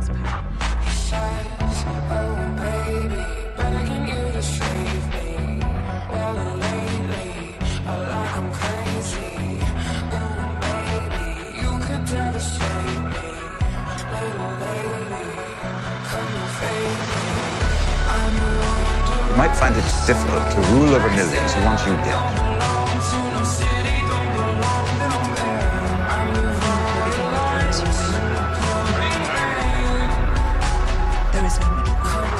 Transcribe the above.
You might find it difficult to rule over millions who want you dead. There is no middle ground.